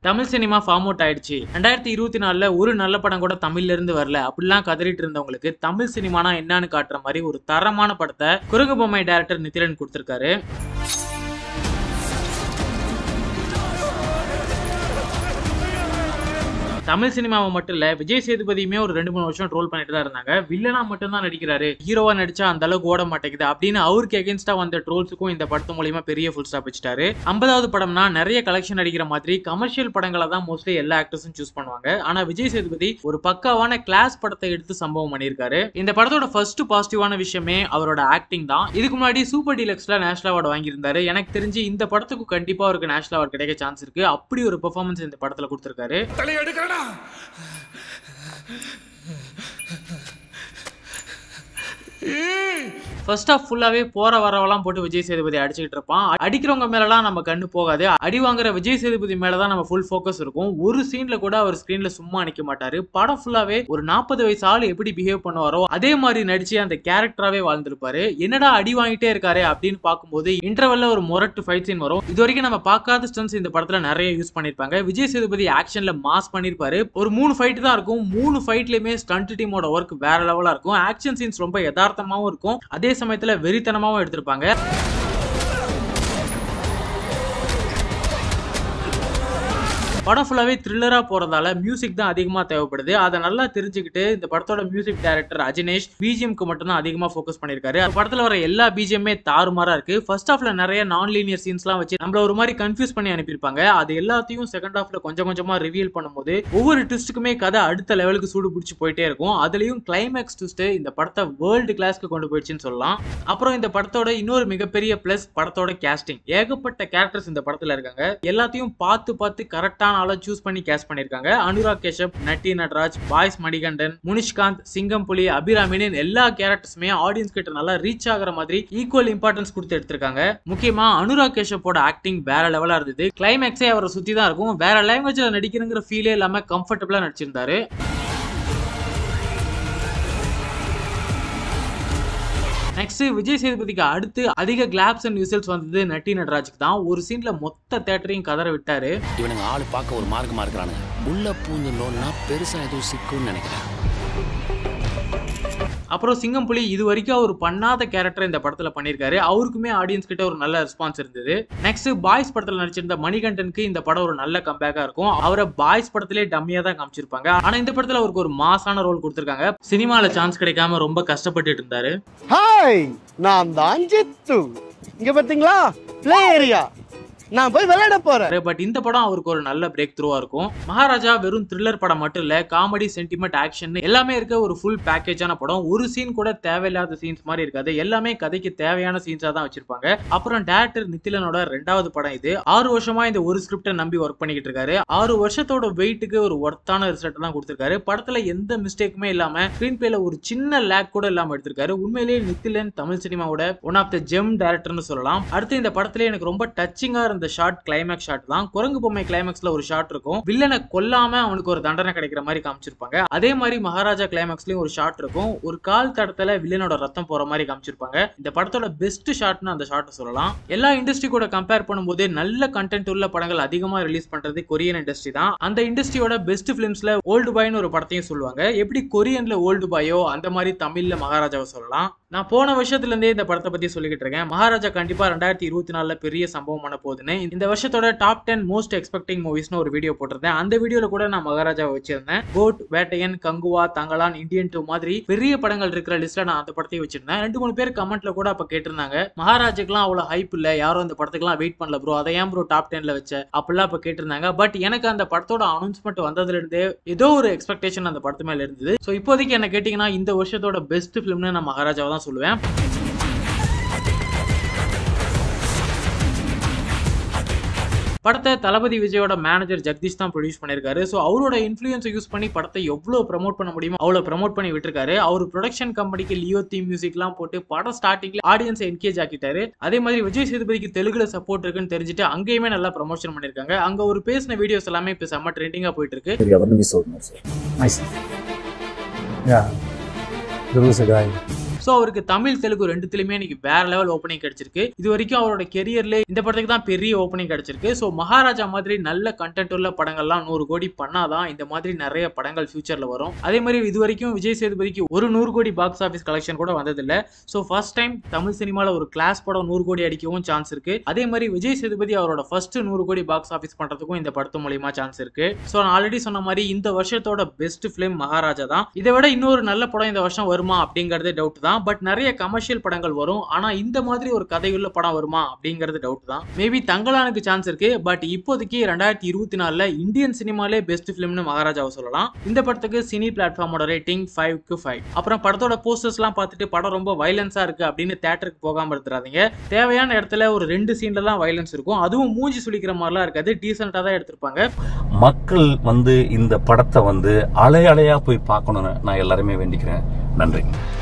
Tamil cinema form out ஆயிடுச்சு. 2024ல ஒரு நல்ல படம் கூட தமிழ்ல இருந்து வரல அப்படிலாம் கதறிட்டு இருந்தவங்களுக்கு தமிழ் சினிமானா என்னன்னு காட்டுற மாதிரி ஒரு தரமான படத்தை குரங்கு பொம்மை டைரக்டர் நிதிலன் கொடுத்திருக்காரு. தமிழ் சினிமாவை மட்டும் இல்ல, விஜய் சேதுபதியுமே ஒரு 2-3 வருஷம் ட்ரோல் பண்ணிட்டு தான் இருந்தாங்க. வில்லனா மட்டும் தான் நடிக்கிறாரு, ஹீரோவா நடிச்சா அந்த அளவுக்கு ஓட மாட்டேங்குது அப்படின்னு அவருக்கு எகென்ஸ்டா வந்த ட்ரோல்ஸுக்கும் இந்த படத்து மூலமா பெரிய ஃபுல் ஸ்டாப் வச்சிட்டாரு. 50வது படம்னா நிறைய கலெக்ஷன் அடிக்கிற மாதிரி கமர்ஷியல் படங்களை தான் மோஸ்ட்லி எல்லா ஆக்டர்ஸும் சூஸ் பண்ணுவாங்க. ஆனா விஜய் சேதுபதி ஒரு பக்காவான கிளாஸ் படத்தை எடுத்து சம்பவம் பண்ணியிருக்காரு. இந்த படத்தோட ஃபர்ஸ்ட் பாசிட்டிவான விஷயமே அவரோட ஆக்டிங் தான். இதுக்கு முன்னாடி சூப்பர் டீலக்ஸ்ல நேஷனல் அவார்டு வாங்கியிருந்தாரு. எனக்கு தெரிஞ்சு இந்த படத்துக்கு கண்டிப்பா அவருக்கு நேஷனல் அவார்டு கிடைக்க சான்ஸ் இருக்கு. அப்படி ஒரு பெர்ஃபார்மன்ஸ் இந்த படத்துல கொடுத்திருக்காரு. ஃபர்ஸ்ட் ஆஃப் ஃபுல்லாவே போற வரவெல்லாம் போட்டு விஜய் சேதுபதி அடிச்சுக்கிட்டு இருப்பான். அடிக்கிறவங்க மேலலாம் நம்ம கண்ணு போகாது. அடி வாங்குற விஜய் சேதுபதி மேலதான் நம்ம ஃபுல் ஃபோக்கஸ் இருக்கும். ஒரு சீன்ல கூட அவர் ஸ்கிரீன்ல சும்மா நிக்க மாட்டாரு. படம் ஃபுல்லாவே ஒரு 40 வயசு ஆள் எப்படி பிஹேவ் பண்ணுவாரோ அதே மாதிரி நடிச்சு அந்த கேரக்டராவே வாழ்ந்திருப்பாரு. என்னடா அடி வாங்கிட்டே இருக்காரு அப்படின்னு பார்க்கும்போது இன்டர்வல்ல ஒரு மொரட்டு ஃபைட் சீன் வரும். இது வரைக்கும் நம்ம பார்க்காத ஸ்டன்ஸ் இந்த படத்துல நிறைய யூஸ் பண்ணிருப்பாங்க. விஜய் சேதுபதி ஆக்ஷன்ல மாஸ் பண்ணிருப்பாரு. ஒரு 3 ஃபைட் தான் இருக்கும். 3 ஃபைட்லயுமே ஸ்டண்ட் டீமோட ஒர்க் வேற லெவலா இருக்கும். ஆக்ஷன் சீன்ஸ் ரொம்ப யதார்த்தமாவும் இருக்கும். அதே சமயத்துல வெறித்தனமாவும் எடுத்திருப்பாங்க. படம் ஃபுல்லாவே த்ரில்லரா போறதால மியூசிக் தான் அதிகமா தேவைப்படுது. அதை நல்லா தெரிஞ்சுக்கிட்டு இந்த படத்தோட மியூசிக் டைரக்டர் அஜினேஷ் பிஜிஎம்க்கு மட்டும் தான் அதிகமா ஃபோக்கஸ் பண்ணிருக்காரு. படத்துல வர எல்லா பிஜிஎம்மே தாறுமாறா இருக்கு. ஃபர்ஸ்ட் ஹாஃப்ல நிறைய நான் லீனியர் சீன்ஸ்லாம் வச்சு நம்மள ஒரு மாதிரி கன்ஃபியூஸ் பண்ணி அனுப்பியிருப்பாங்க. அது எல்லாத்தையும் செகண்ட் ஹாஃப்ல கொஞ்சம் கொஞ்சமா ரிவீல் பண்ணும்போது ஒவ்வொரு ட்விஸ்ட்டுக்குமே கதை அடுத்த லெவலுக்கு சூடு பிடிச்சி போயிட்டே இருக்கும். அதுலயும் கிளைமேக்ஸ் ட்விஸ்ட் இந்த படத்தை வேர்ல்டு கிளாஸ்க்கு கொண்டு போயிடுச்சுன்னு சொல்லலாம். அப்புறம் இந்த படத்தோட இன்னொரு மிகப்பெரிய பிளஸ் படத்தோட கேஸ்டிங். ஏகப்பட்ட கேரக்டர்ஸ் இந்த படத்துல இருக்காங்க. எல்லாத்தையும் பார்த்து கரெக்டா சூஸ் பண்ணி கேஸ்ட் பண்ணிருக்காங்க. அனுராக் கேஷப், நட்டி நடராஜ், பாய்ஸ் மணிகண்டன், முனிஷ்காந்த், சிங்கம் புலி, அபிராமினின் எல்லா கேரக்டர்ஸுமே ஆடியன்ஸ் கிட்ட நல்லா ரீச் ஆகிற மாதிரி ஈக்குவல் இம்பார்ட்டன்ஸ் கொடுத்து எடுத்திருக்காங்க. முக்கியமா அனுராக் கேஷப்போட ஆக்டிங் வேற லெவலா இருந்தது. கிளைமேக்ஸே அவரை சுத்தி தான் இருக்கும். வேற லாங்குவேஜ்ல நடிக்கிறங்கிற ஃபீலே இல்லாம கம்ஃபர்டபிளா நடிச்சிருந்தாரு. நெக்ஸ்ட் விஜய் சேதுபதிக்கு அடுத்து அதிக கிளாப்ஸ் அண்ட் விசில்ஸ் வந்தது நட்டி நடராஜுக்கு தான். ஒரு சீன்ல மொத்த தியேட்டரையும் கதற விட்டாரு. இவனுங்க ஆளு பார்க்க ஒரு மார்க்கமா இருக்கிறானுங்க. உள்ள பூந்து நோன்னா பெருசா எதுவும் சிக்குன்னு நினைக்கிறேன். அப்புறம் சிங்கம் புலி இது வரைக்கும் அவர் பண்ணாத கேரக்டர் இந்த படத்துல பண்ணிருக்காரு. அவருக்குமே ஆடியன்ஸ் கிட்ட ஒரு நல்ல ரெஸ்பான்ஸ் இருந்தது. நெக்ஸ்ட் பாய்ஸ் படத்துல நடிச்சிருந்த மணிகண்டனுக்கு இந்த படம் ஒரு நல்ல கம்பேக்கா இருக்கும். அவரை பாய்ஸ் படத்திலே டம்மியா தான் காமிச்சிருப்பாங்க. ஆனா இந்த படத்துல அவருக்கு ஒரு மாசான ரோல் கொடுத்திருக்காங்க. சினிமால சான்ஸ் கிடைக்காம ரொம்ப கஷ்டப்பட்டு இருந்தாரு. ஹாய், நான் தான் ஜித்து. இங்க பாத்தீங்களா ப்ளே ஏரியா, நான் போய் விளையாட போறேன். பட் இந்த படம் அவருக்கு ஒரு நல்ல பிரேக் த்ரூவா இருக்கும். மகாராஜா வெறும் த்ரில்லர் படம் மட்டும் இல்ல, காமெடி, சென்டிமெண்ட், ஆக்ஷன் எல்லாமே இருக்க ஒரு ஃபுல் பேக்கேஜான படம். ஒரு சீன் கூட தேவையில்லாத சீன்ஸ் மாதிரி இருக்காது. எல்லாமே கதைக்கு தேவையான சீன்ஸா தான் வச்சிருப்பாங்க. அப்புறம் டைரக்டர் நிதிலனோட 2வது படம் இது. 6 வருஷமா இந்த ஒரு ஸ்கிரிப்டை நம்பி ஒர்க் பண்ணிக்கிட்டு இருக்காரு. 6 வருஷத்தோட வெயிட்டுக்கு ஒரு ஒர்த்தான ரிசல்ட் தான் கொடுத்திருக்காரு. படத்துல எந்த மிஸ்டேக்குமே இல்லாம ஸ்கிரீன் பிளேல ஒரு சின்ன லேக் கூட இல்லாம எடுத்திருக்காரு. உண்மையிலேயே நிதிலன் தமிழ் சினிமாவோட ஒன் ஆஃப் த ஜெம் டைரக்டர்னு சொல்லலாம். அடுத்து இந்த படத்துல எனக்கு ரொம்ப டச்சிங்கா இருந்த ஷாட் கிளைமேக்ஸ் ஷாட் தான். குரங்கு பொம்மை கிளைமேக்ஸ்ல ஒரு ஷாட் இருக்கும். வில்லனை கொல்லாம அவனுக்கு ஒரு தண்டனை கிடைக்கிற மாதிரி காமிச்சிருப்பாங்க. அதே மாதிரி மகாராஜா கிளைமேக்ஸ்லயும் ஒரு ஷாட் இருக்கும். ஒரு கால் தடத்துல வில்லனோட ரத்தம் போற மாதிரி காமிச்சிருப்பாங்க. இந்த படத்தோட பெஸ்ட் ஷாட்னு அந்த ஷாட் சொல்லலாம். எல்லா இண்டஸ்ட்ரி கூட கம்பேர் பண்ணும்போது நல்ல கண்டென்ட் உள்ள படங்கள் அதிகமா ரிலீஸ் பண்றது கொரியன் இண்டஸ்ட்ரி தான். அந்த இண்டஸ்ட்ரியோட பெஸ்ட் பிலிம்ஸ்ல ஓல்டு பாய்னு ஒரு படத்தையும் சொல்லுவாங்க. எப்படி கொரியன்ல ஓல்டு பாயோ அந்த மாதிரி தமிழ்ல மகாராஜாவை சொல்லலாம். நான் போன வருஷத்துல இருந்தே இந்த படத்தை பத்தி சொல்லிக்கிட்டு இருக்கேன். மகாராஜா கண்டிப்பா 2024ல பெரிய சம்பவம் பண்ண போகுதுன்னு. இந்த வருஷத்தோட டாப் 10 மோஸ்ட் எக்ஸ்பெக்டிங் மூவிஸ்னு ஒரு வீடியோ போட்டிருந்தேன். அந்த வீடியோல கூட நான் மகாராஜாவை வச்சிருந்தேன். கோட், வேட்டையன், கங்குவா, தங்கலான், இந்தியன் 2 மாதிரி பெரிய படங்கள் இருக்கிற லிஸ்ட்ல நான் அந்த படத்தையும் வச்சிருந்தேன். 2-3 பேர் கமெண்ட்ல கூட அப்ப கேட்டிருந்தாங்க, மகாராஜாக்கெல்லாம் அவ்வளவு ஹைப் இல்ல, யாரும் அந்த படத்துக்குலாம் வெயிட் பண்ணல ப்ரோ, அதை ஏன் ப்ரோ டாப் 10ல வச்ச அப்படிலாம் அப்ப கேட்டிருந்தாங்க. பட் எனக்கு அந்த படத்தோட அனௌன்ஸ்மெண்ட் வந்ததுல இருந்தே ஏதோ ஒரு எக்ஸ்பெக்டேஷன் அந்த படத்து மேல இருந்தது. ஸோ இப்போதைக்கு என்ன கேட்டீங்கன்னா இந்த வருஷத்தோட பெஸ்ட் பிலிம்னு நான் மகாராஜாவை தான் சொல்லுவேன். படத்தை தளபதி விஜயோட மேனேஜர் ஜெகதீஷ் தான் ப்ரொடியூஸ் பண்ணிருக்காரு. ஸோ அவரோட இன்ஃப்ளூயன்ஸை யூஸ் பண்ணி படத்தை எவ்வளவு ப்ரமோட் பண்ண முடியுமோ அவ்வளவு ப்ரமோட் பண்ணி விட்டுருக்காரு. அவர் ப்ரொடக்ஷன் கம்பெனிக்கு லியோ தீம் மியூசிக்லாம் போட்டு படம் ஸ்டார்டிங்ல ஆடியன்ஸை என்கேஜ் ஆக்கிட்டாரு. அதே மாதிரி விஜய் சேதுபதிக்கு தெலுங்குல சப்போர்ட் இருக்குன்னு தெரிஞ்சுட்டு அங்கேயுமே நல்லா ப்ரமோஷன் பண்ணிருக்காங்க. அங்க ஒரு பேசின வீடியோஸ் எல்லாமே இப்போ செம்ம ட்ரெண்டிங்கா போயிட்டு இருக்கு. சோ அவருக்கு தமிழ் தெலுங்கு ரெண்டுத்திலுமே இன்னைக்கு வேற லெவல் ஓப்பனிங் கிடைச்சிருக்கு. இது வரைக்கும் அவரோட கெரியர்ல இந்த படத்துக்கு தான் பெரிய ஓப்பனிங் கிடைச்சிருக்கு. சோ மகாராஜா மாதிரி நல்ல கண்டென்ட் உள்ள படங்கள்லாம் 100 கோடி பண்ணாதான் இந்த மாதிரி நிறைய படங்கள் ஃபியூச்சர்ல வரும். அதே மாதிரி இது வரைக்கும் விஜய் சேதுபதிக்கு ஒரு 100 கோடி பாக்ஸ் ஆபீஸ் கலெக்ஷன் கூட வந்ததில்ல. சோ ஃபர்ஸ்ட் டைம் தமிழ் சினிமால ஒரு கிளாஸ் படம் 100 கோடி அடிக்கவும் சான்ஸ் இருக்கு. அதே மாதிரி விஜய் சேதுபதி அவரோட ஃபர்ஸ்ட் 100 கோடி பாக்ஸ் ஆபீஸ் பண்றதுக்கும் இந்த படத்து மூலமா சான்ஸ் இருக்கு. சோ நான் ஆல்ரெடி சொன்ன மாதிரி இந்த வருஷத்தோட பெஸ்ட் பிலிம் மகாராஜா தான். இதை விட இன்னொரு நல்ல படம் இந்த வருஷம் வருமா அப்படிங்கறது டவுட் தான். பட் நிறைய கமர்ஷியல் படங்கள் வரும். ஆனா இந்த மாதிரி ஒரு கதையுள்ள படம் வருமா அப்படிங்கிறது டவுட் தான். மேபி தங்கலானுக்கு சான்ஸ் இருக்கு. பட் இப்போதைக்கு 2024ல இந்தியன் சினிமாலே பெஸ்ட் பிலிம்னு மகாராஜாவை சொல்லலாம். இந்த படத்துக்கு சினி பிளாட்ஃபார்மோட ரேட்டிங் 5/5. அப்புறம் படத்தோட போஸ்டர்ஸ் எல்லாம் பார்த்துட்டு படம் ரொம்ப வயலன்ஸா இருக்கு அப்படின்னு தியேட்டருக்கு போகாம இருந்துறாதீங்க. தேவையான இடத்துல ஒரு 2 சீன்ல தான் வயலன்ஸ் இருக்கும். அதுவும் மூஞ்சி சுளிக்கிற மாதிரிலாம் இருக்காது. டீசென்ட்டா தான் எடுத்திருப்பாங்க. மக்கள் இந்த படத்தை அலையா போய் பார்க்கணும்னு நான் எல்லாருமே வேண்டிக்கிறேன். நன்றி.